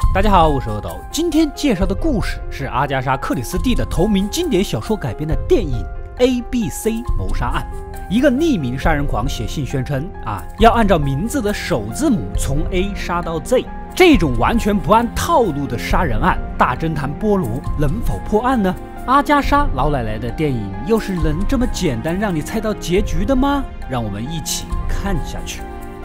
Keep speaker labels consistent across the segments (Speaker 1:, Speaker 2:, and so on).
Speaker 1: 大家好，我是阿斗。今天介绍的故事是阿加莎·克里斯蒂的同名经典小说改编的电影《ABC 谋杀案》。一个匿名杀人狂写信宣称要按照名字的首字母从 A 杀到 Z， 这种完全不按套路的杀人案，大侦探波罗能否破案呢？阿加莎老奶奶的电影又是能这么简单让你猜到结局的吗？让我们一起看下去。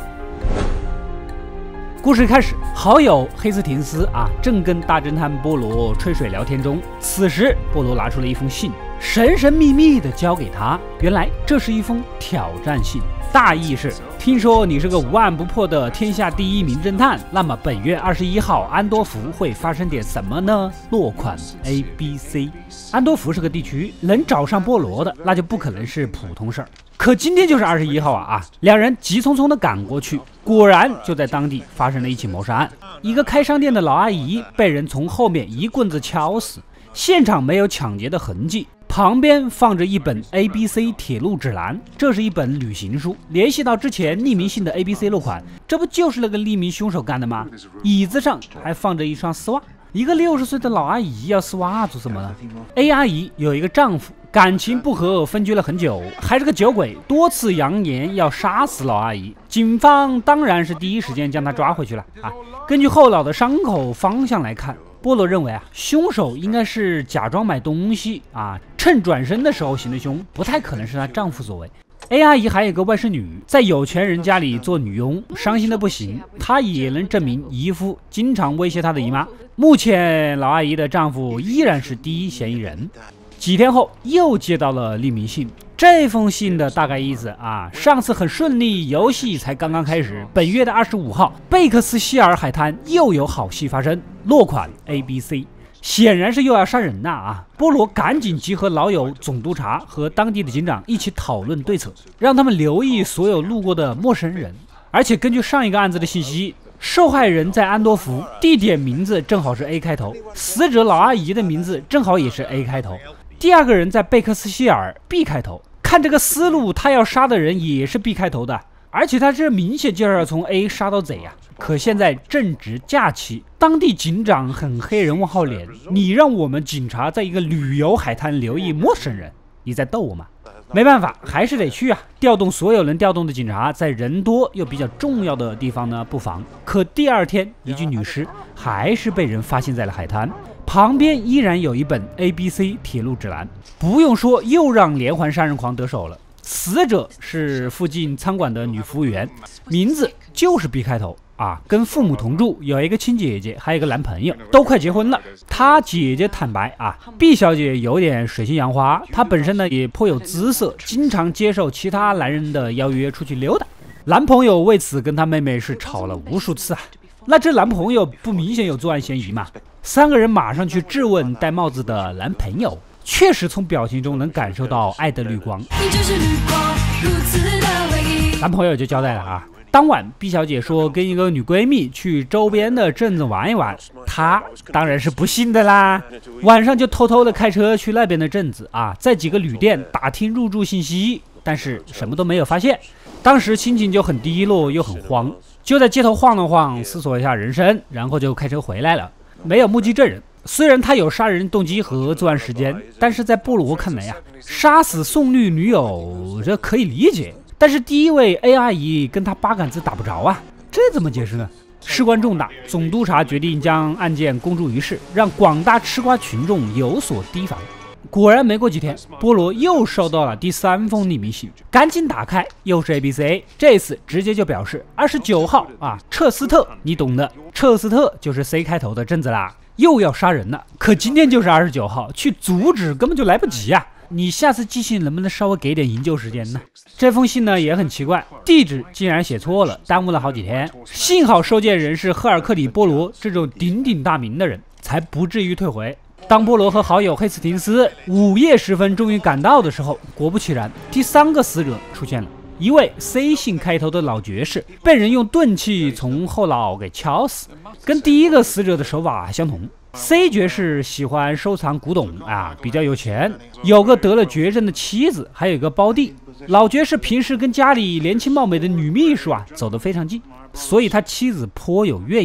Speaker 1: 故事开始，好友黑斯廷斯正跟大侦探波罗吹水聊天中，此时波罗拿出了一封信，神神秘秘地交给他。原来这是一封挑战信，大意是：听说你是个无案不破的天下第一名侦探，那么本月21号安多福会发生点什么呢？落款 ABC。 安多福是个地区，能找上波罗的那就不可能是普通事儿。可今天就是21号两人急匆匆地赶过去，果然就在当地发生了一起谋杀案。一个开商店的老阿姨被人从后面一棍子敲死，现场没有抢劫的痕迹，旁边放着一本 ABC 铁路指南，这是一本旅行书，联系到之前匿名信的 ABC 落款，这不就是那个匿名凶手干的吗？椅子上还放着一双丝袜，一个60岁的老阿姨要丝袜做什么呢？ A 阿姨有一个丈夫，感情不和，分居了很久，还是个酒鬼，多次扬言要杀死老阿姨。警方当然是第一时间将他抓回去了根据后脑的伤口方向来看，波罗认为凶手应该是假装买东西趁转身的时候行的凶，不太可能是她丈夫所为。A 阿姨还有个外甥女，在有钱人家里做女佣，伤心的不行。她也能证明姨父经常威胁她的姨妈。目前老阿姨的丈夫依然是第一嫌疑人。几天后又接到了匿名信，这封信的大概意思上次很顺利，游戏才刚刚开始，本月的25号贝克斯希尔海滩又有好戏发生，落款 ABC。显然是又要杀人波罗赶紧集合老友总督察和当地的警长一起讨论对策，让他们留意所有路过的陌生人。而且根据上一个案子的信息，受害人在安多福，地点名字正好是 A 开头，死者老阿姨的名字正好也是 A 开头。第二个人在贝克斯希尔 B 开头，看这个思路，他要杀的人也是 B 开头的，而且他这明显就是要从 A 杀到 Z 可现在正值假期，当地警长很黑人问号脸，你让我们警察在一个旅游海滩留意陌生人，你在逗我吗？没办法，还是得去调动所有能调动的警察，在人多又比较重要的地方呢布防。可第二天，一具女尸还是被人发现在了海滩，旁边依然有一本 ABC 铁路指南。不用说，又让连环杀人狂得手了。死者是附近餐馆的女服务员，名字就是 B 开头跟父母同住，有一个亲姐姐，还有一个男朋友，都快结婚了。她姐姐坦白B 小姐有点水性杨花，她本身呢也颇有姿色，经常接受其他男人的邀约出去溜达。男朋友为此跟她妹妹是吵了无数次那这男朋友不明显有作案嫌疑吗？三个人马上去质问戴帽子的男朋友，确实从表情中能感受到爱的绿光。你就是绿光，如此的唯一。男朋友就交代了当晚 B 小姐说跟一个女闺蜜去周边的镇子玩一玩，她当然是不信的啦。晚上就偷偷的开车去那边的镇子在几个旅店打听入住信息，但是什么都没有发现。当时心情就很低落又很慌，就在街头晃了晃，思索一下人生，然后就开车回来了。没有目击证人，虽然他有杀人动机和作案时间，但是在波罗看来杀死宋律女友这可以理解，但是第一位 A 阿姨跟他八竿子打不着这怎么解释呢？事关重大，总督察决定将案件公诸于世，让广大吃瓜群众有所提防。果然没过几天，波罗又收到了第3封匿名信，赶紧打开，又是 ABC， 这次直接就表示29号彻斯特，你懂的，彻斯特就是 C 开头的镇子啦，又要杀人了。可今天就是29号，去阻止根本就来不及你下次寄信能不能稍微给点营救时间呢？这封信呢也很奇怪，地址竟然写错了，耽误了好几天。幸好收件人是赫尔克里·波罗这种鼎鼎大名的人，才不至于退回。当波罗和好友黑斯廷斯午夜时分终于赶到的时候，果不其然，第3个死者出现了。一位 C 姓开头的老爵士被人用钝器从后脑给敲死，跟第一个死者的手法相同。C 爵士喜欢收藏古董比较有钱，有个得了绝症的妻子，还有一个胞弟。老爵士平时跟家里年轻貌美的女秘书走得非常近，所以他妻子颇有怨言。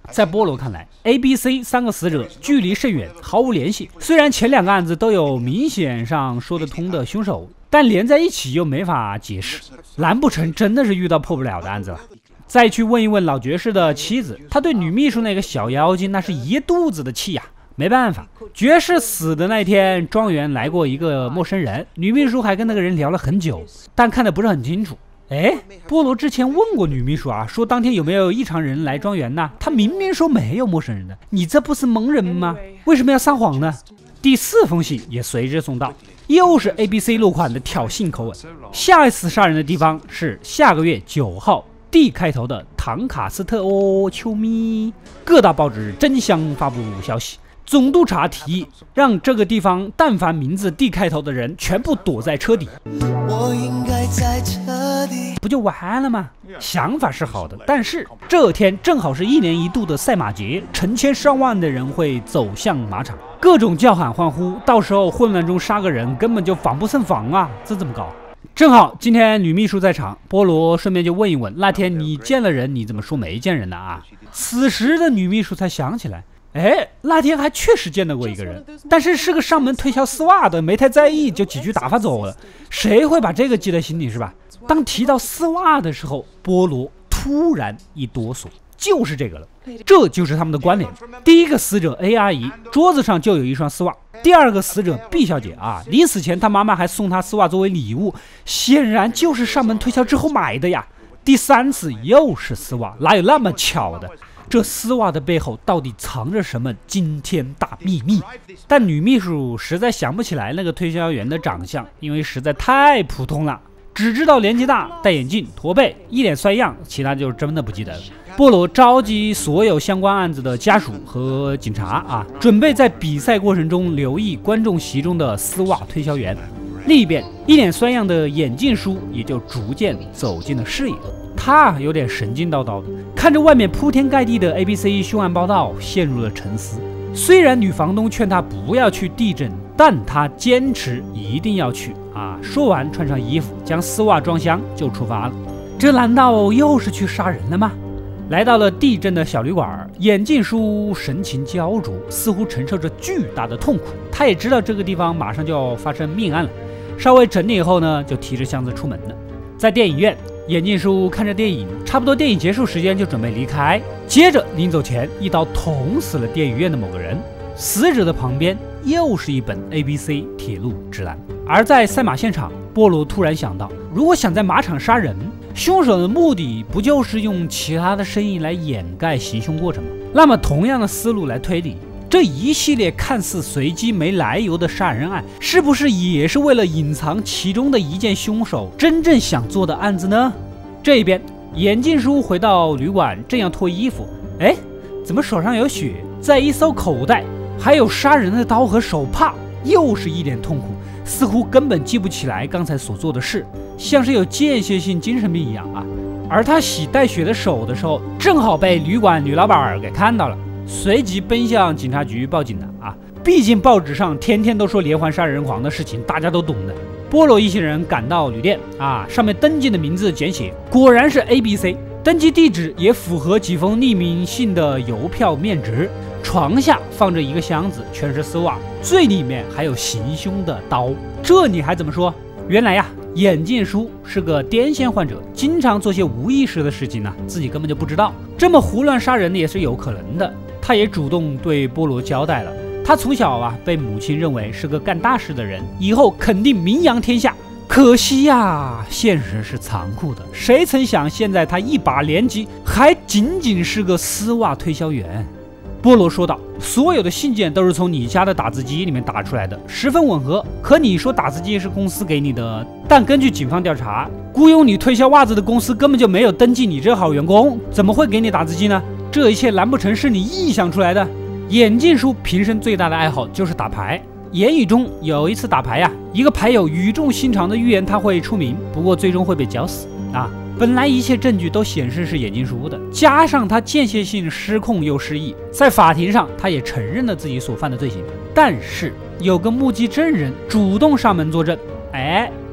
Speaker 1: 在波罗看来 ，A、B、C 3个死者距离甚远，毫无联系。虽然前2个案子都有明显上说得通的凶手，但连在一起又没法解释。难不成真的是遇到破不了的案子了？再去问一问老爵士的妻子，他对女秘书那个小妖精那是一肚子的气呀。没办法，爵士死的那天，庄园来过一个陌生人，女秘书还跟那个人聊了很久，但看得不是很清楚。波罗之前问过女秘书啊，说当天有没有异常人来庄园呢？他明明说没有陌生人的，你这不是蒙人吗？为什么要撒谎呢？第4封信也随之送到，又是 ABC 落款的挑衅口吻。下一次杀人的地方是下个月9号，D 开头的唐卡斯特丘咪。各大报纸争相发布消息。总督察提议让这个地方但凡名字 D 开头的人全部躲在车底，我应该在车底，不就完了吗？想法是好的，但是这天正好是1年1度的赛马节，成千上万的人会走向马场，各种叫喊欢呼，到时候混乱中杀个人根本就防不胜防啊！这怎么搞？正好今天女秘书在场，波罗顺便就问一问，那天你见了人，你怎么说没见人呢啊？此时的女秘书才想起来，那天还确实见到过一个人，但是个上门推销丝袜的，没太在意，就几句打发走了。谁会把这个记在心里是吧？当提到丝袜的时候，波罗突然一哆嗦，就是这个了，这就是他们的关联。第一个死者 A 阿姨桌子上就有一双丝袜，第2个死者 B 小姐啊，临死前她妈妈还送她丝袜作为礼物，显然就是上门推销之后买的呀。第3次又是丝袜，哪有那么巧的？这丝袜的背后到底藏着什么惊天大秘密？但女秘书实在想不起来那个推销员的长相，因为实在太普通了，只知道年纪大，戴眼镜，驼背，一脸衰样，其他就真的不记得了。波罗召集所有相关案子的家属和警察啊，准备在比赛过程中留意观众席中的丝袜推销员。另一边，一脸衰样的眼镜叔也就逐渐走进了视野。他有点神经叨叨的，看着外面铺天盖地的 ABC 凶案报道，陷入了沉思。虽然女房东劝他不要去地震，但他坚持一定要去啊！说完，穿上衣服，将丝袜装箱，就出发了。这难道又是去杀人了吗？来到了地震的小旅馆，眼镜叔神情焦灼，似乎承受着巨大的痛苦。他也知道这个地方马上就要发生命案了，稍微整理以后呢，就提着箱子出门了。在电影院，眼镜叔看着电影，差不多电影结束时间就准备离开，接着临走前一刀捅死了电影院的某个人。死者的旁边又是一本 ABC 铁路指南。而在赛马现场，波罗突然想到，如果想在马场杀人，凶手的目的不就是用其他的生意来掩盖行凶过程吗？那么同样的思路来推理，这一系列看似随机没来由的杀人案，是不是也是为了隐藏其中的一件凶手真正想做的案子呢？这边眼镜叔回到旅馆，正要脱衣服，怎么手上有血？在一搜口袋还有杀人的刀和手帕，又是一脸痛苦，似乎根本记不起来刚才所做的事，像是有间歇性精神病一样啊。而他洗带血的手的时候，正好被旅馆女老板给看到了，随即奔向警察局报警了啊！毕竟报纸上天天都说连环杀人狂的事情，大家都懂的。波罗一行人赶到旅店啊，上面登记的名字简写，果然是 ABC， 登记地址也符合几封匿名信的邮票面值。床下放着一个箱子，全是丝袜，最里面还有行凶的刀。这你还怎么说？原来呀，眼镜叔是个癫痫患者，经常做些无意识的事情呢，自己根本就不知道。这么胡乱杀人也是有可能的。他也主动对波罗交代了，他从小被母亲认为是个干大事的人，以后肯定名扬天下。可惜呀，现实是残酷的，谁曾想现在他一把年纪，还仅仅是个丝袜推销员。波罗说道，所有的信件都是从你家的打字机里面打出来的，十分吻合。可你说打字机是公司给你的，但根据警方调查，雇佣你推销袜子的公司根本就没有登记你这号员工，怎么会给你打字机呢？这一切难不成是你臆想出来的？眼镜叔平生最大的爱好就是打牌，言语中有一次打牌一个牌友语重心长的预言他会出名，不过最终会被绞死啊。本来一切证据都显示是眼镜叔的，加上他间歇性失控又失忆，在法庭上他也承认了自己所犯的罪行。但是有个目击证人主动上门作证，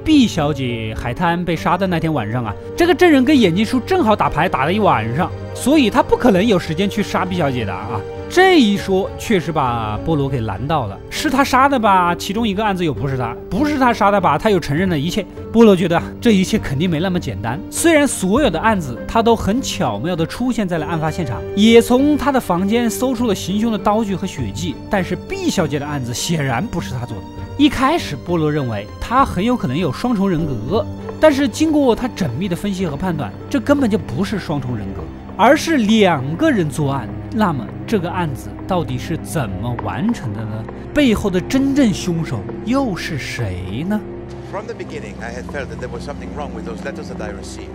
Speaker 1: 毕小姐海滩被杀的那天晚上啊，这个证人跟眼镜叔正好打牌打了一晚上，所以他不可能有时间去杀毕小姐的啊。这一说确实把波罗给难到了，是他杀的吧？其中一个案子又不是他，不是他杀的吧？他又承认了一切。波罗觉得这一切肯定没那么简单。虽然所有的案子他都很巧妙地出现在了案发现场，也从他的房间搜出了行凶的刀具和血迹，但是毕小姐的案子显然不是他做的。一开始波罗认为他很有可能有双重人格，但是经过他缜密的分析和判断，这根本就不是双重人格，而是2个人作案。那么这个案子到底是怎么完成的呢？背后的真正凶手又是谁呢？
Speaker 2: From the beginning, I had felt that there was something wrong with those letters that I received.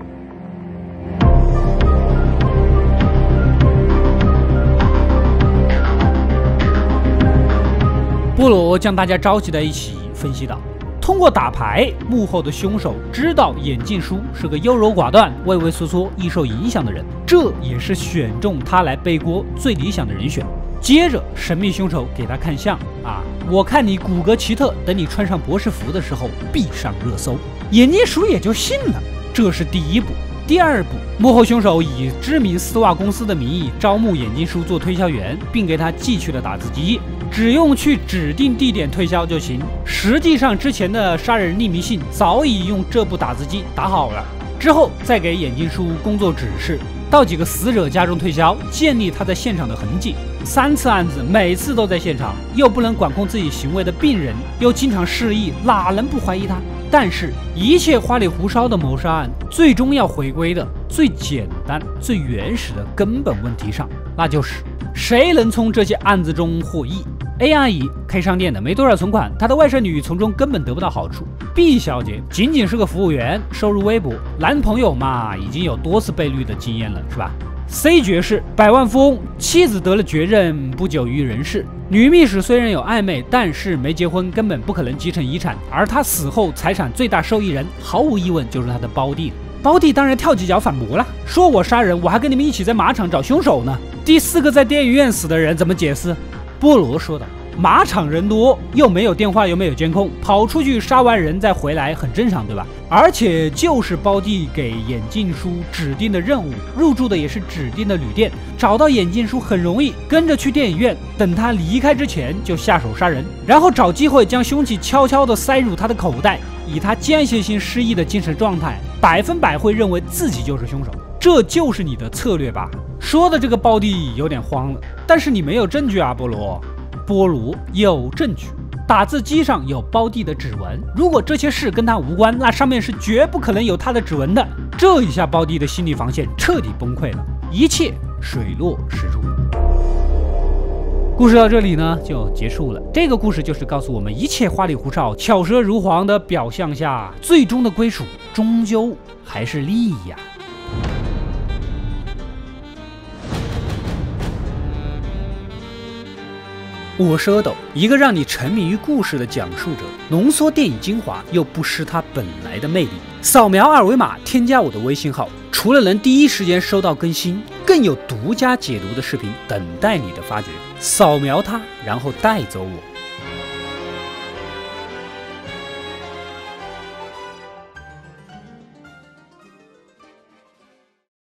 Speaker 1: 波罗将大家召集在一起，分析道：通过打牌，幕后的凶手知道眼镜叔是个优柔寡断、畏畏缩缩、易受影响的人，这也是选中他来背锅最理想的人选。接着，神秘凶手给他看相啊，我看你骨骼奇特，等你穿上博士服的时候必上热搜。眼镜叔也就信了，这是第一步。第二步，幕后凶手以知名丝袜公司的名义招募眼镜叔做推销员，并给他寄去了打字机，只用去指定地点推销就行。实际上，之前的杀人匿名信早已用这部打字机打好了，之后再给眼镜叔工作指示，到几个死者家中推销，建立他在现场的痕迹。3次案子，每次都在现场，又不能管控自己行为的病人，又经常失忆，哪能不怀疑他？但是，一切花里胡哨的谋杀案，最终要回归的最简单、最原始的根本问题上，那就是谁能从这些案子中获益。A 阿姨开商店的，没多少存款，她的外甥女从中根本得不到好处。B 小姐仅仅是个服务员，收入微薄，男朋友嘛已经有多次被绿的经验了，是吧？C 爵士百万富翁，妻子得了绝症，不久于人世。女秘书虽然有暧昧，但是没结婚，根本不可能继承遗产。而她死后，财产最大受益人毫无疑问就是她的胞弟了。胞弟当然跳几脚反驳了，说我杀人，我还跟你们一起在马场找凶手呢。第4个在电影院死的人怎么解释？波罗说道：马场人多，又没有电话，又没有监控，跑出去杀完人再回来很正常，对吧？而且就是胞弟给眼镜叔指定的任务，入住的也是指定的旅店，找到眼镜叔很容易，跟着去电影院，等他离开之前就下手杀人，然后找机会将凶器悄悄地塞入他的口袋，以他间歇性失忆的精神状态，100%会认为自己就是凶手。这就是你的策略吧？说的这个胞弟有点慌了，但是你没有证据啊，波罗。波罗有证据，打字机上有胞弟的指纹，如果这些事跟他无关，那上面是绝不可能有他的指纹的。这一下胞弟的心理防线彻底崩溃了，一切水落石出。故事到这里呢就结束了。这个故事就是告诉我们，一切花里胡哨、巧舌如簧的表象下，最终的归属终究还是利益呀。我是阿斗，一个让你沉迷于故事的讲述者，浓缩电影精华又不失它本来的魅力。扫描2维码添加我的微信号，除了能第一时间收到更新，更有独家解读的视频等待你的发掘。扫描它，然后带走我。